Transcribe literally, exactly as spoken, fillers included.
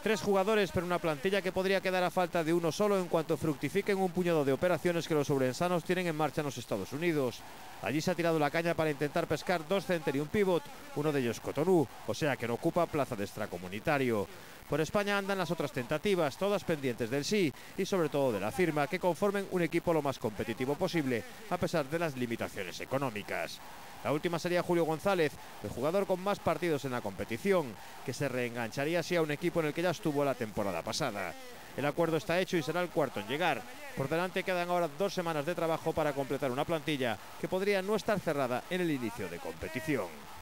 Tres jugadores, pero una plantilla que podría quedar a falta de uno solo en cuanto fructifiquen un puñado de operaciones que los ourensanos tienen en marcha en los Estados Unidos. Allí se ha tirado la caña para intentar pescar dos center y un pivot, uno de ellos Cotonou, o sea que no ocupa plaza de extracomunitario. Por España andan las otras tentativas, todas pendientes del sí y sobre todo de la firma, que conformen un equipo lo más competitivo posible, a pesar de las limitaciones económicas. La última sería Julio González, el jugador con más partidos en la competición, que se reengancharía así a un equipo en el que ya estuvo la temporada pasada. El acuerdo está hecho y será el cuarto en llegar. Por delante quedan ahora dos semanas de trabajo para completar una plantilla que podría no estar cerrada en el inicio de competición.